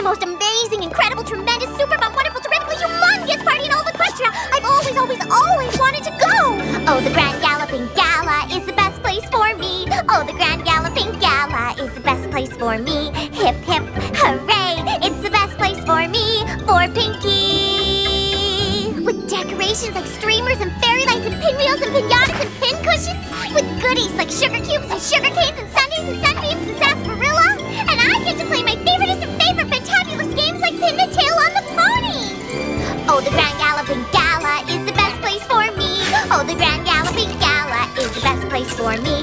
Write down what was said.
most amazing, incredible, tremendous, super fun, wonderful, terrifically humongous party in all of Equestria. I've always, always, always wanted to go. Oh, the Grand Galloping Gala is the best place for me. Oh, the Grand Galloping Gala is the best place for me. Hip, hip, hooray, it's the best place for me, for Pinky. With decorations like streamers and fairy lights and pinwheels and pinatas and pincushions. With goodies like sugar cubes and sugar canes and sundaes and sunbeams and sarsaparilla. And I get to play my favoriteest of favorite fantabulous games like Pin the Tail on the Pony. Oh, the Grand Galloping Gala is the best place for me. Oh, the Grand Galloping Gala is the best place for me.